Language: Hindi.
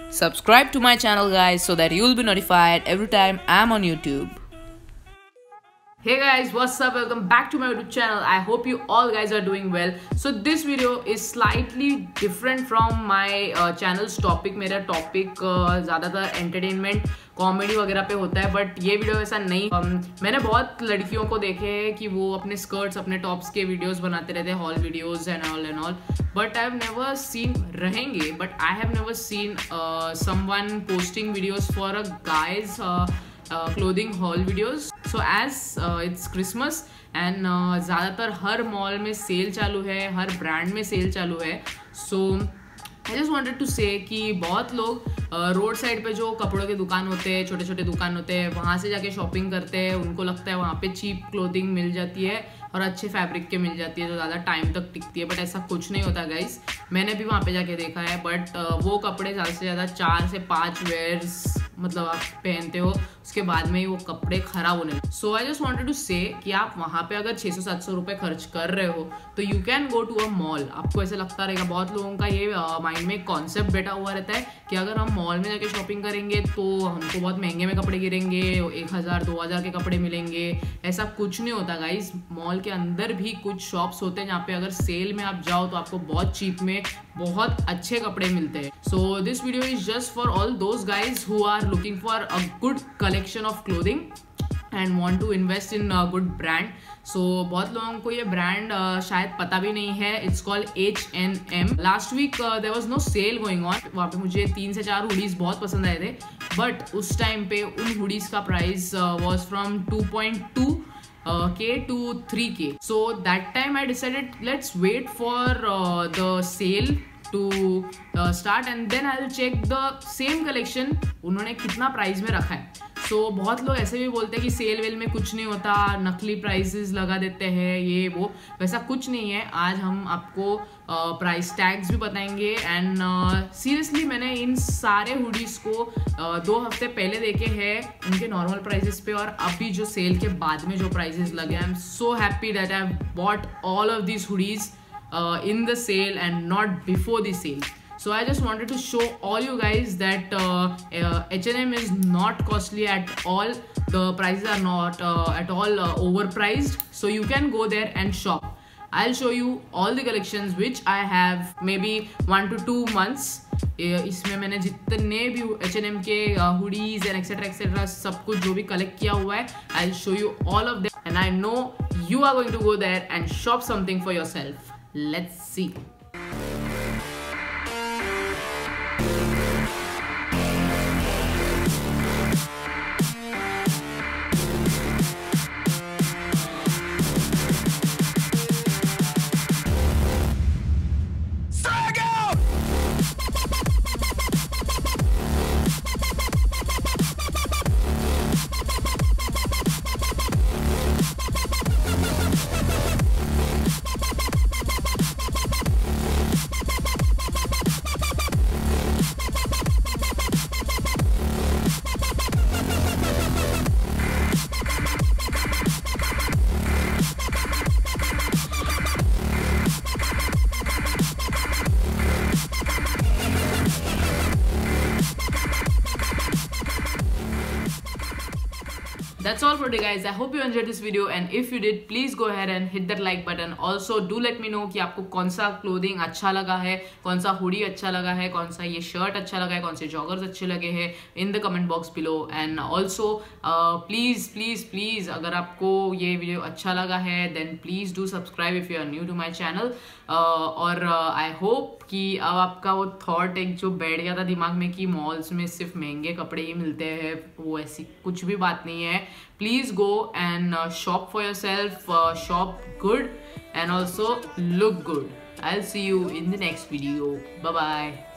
Subscribe to my channel guys so that you'll be notified every time I'm on YouTube. Hey guys, what's up? Welcome back to my YouTube channel. I hope you all guys are doing well. So this video is slightly different from my channel's topic. मेरा टॉपिक ज़्यादातर एंटरटेनमेंट कॉमेडी वगैरह पे होता है, बट ये वीडियो ऐसा नहीं। मैंने बहुत लड़कियों को देखे हैं कि वो अपने स्कर्ट्स अपने टॉप्स के वीडियोस बनाते रहते हैं, haul videos and all, but I have never seen रहेंगे but I have never seen someone posting videos for a guys clothing haul videos. So as it's Christmas and ज़्यादातर हर मॉल में सेल चालू है, हर ब्रांड में सेल चालू है. So I just wanted to say कि बहुत लोग रोड साइड पे जो कपड़ों के दुकान होते हैं, छोटे छोटे दुकान होते हैं, वहाँ से जाके शॉपिंग करते हैं. उनको लगता है वहाँ पे चीप क्लोथिंग मिल जाती है और अच्छे फैब्रिक के मिल जाती है तो ज़्यादा टाइम तक टिकती है, बट ऐसा कुछ नहीं होता गाइज. मैंने भी वहाँ पे जाके देखा है, बट वो कपड़े ज़्यादा से ज़्यादा 4 से 5 वेयर्स मतलब आप पहनते हो, उसके बाद में ही वो कपड़े खराब होने लगते. So I just wanted to say कि आप वहाँ पे अगर 600-700 रुपये खर्च कर रहे हो तो you can go to a mall. आपको ऐसा लगता रहेगा, बहुत लोगों का ये माइंड में कॉन्सेप्ट बैठा हुआ रहता है कि अगर हम मॉल में जाके शॉपिंग करेंगे तो हमको बहुत महंगे में कपड़े गिरेंगे, 1000-2000 के कपड़े मिलेंगे. ऐसा कुछ नहीं होता गाइज. मॉल के अंदर भी कुछ शॉप्स होते हैं जहाँ पे अगर सेल में आप जाओ तो आपको बहुत चीप में बहुत अच्छे कपड़े मिलते हैं. So this video is just for all those guys who are looking for a good collection of clothing and want to invest in a good brand. So बहुत लोगों को ये ब्रांड शायद पता भी नहीं है. It's called H&M. Last week there was no sale going on. वहाँ पे मुझे 3 से 4 हुडीज बहुत पसंद आए थे, बट उस टाइम पे उन हुडीज का price was from 2.2K to 3K. So that time I decided let's wait for the sale to start and then I'll check the same collection उन्होंने कितना प्राइस में रखा है. सो बहुत लोग ऐसे भी बोलते हैं कि सेल वेल में कुछ नहीं होता, नकली प्राइसेस लगा देते हैं, ये वो. वैसा कुछ नहीं है. आज हम आपको प्राइस टैग्स भी बताएंगे एंड सीरियसली मैंने इन सारे हुडीज को 2 हफ्ते पहले देखे हैं उनके नॉर्मल प्राइसेस पे, और अभी जो सेल के बाद में जो प्राइसेस लगे, I am so happy that I have bought all of these hoodies in the sale and not before the sale. So I just wanted to show all you guys that H&M is not costly at all. The prices are not at all overpriced, so you can go there and shop. I'll show you all the collections which I have maybe 1 to 2 months. इसमें मैंने जितने भी H&M के हुडीज एंड एक्सेट्रा सब कुछ जो भी कलेक्ट किया हुआ है, I'll show you all of them and I know you are going to go there and shop something for yourself. Let's see. That's all for today guys. I hope you enjoyed this video and if you did please go ahead and hit that like button. Also do let me know कि आपको कौन सा क्लोथिंग अच्छा लगा है, कौन सा हुडी अच्छा लगा है, कौन सा ये शर्ट अच्छा लगा है, कौन से जॉगर्स अच्छे लगे हैं in the comment box below. And also please अगर आपको ये वीडियो अच्छा लगा है then please do subscribe if you are new to my channel. और आई होप कि अब आपका वो थॉट एक जो बैठ गया था दिमाग में कि मॉल्स में सिर्फ महंगे कपड़े ही मिलते हैं, वो ऐसी कुछ भी बात नहीं है. Please go and shop for yourself, shop good and also look good. I will see you in the next video. Bye bye.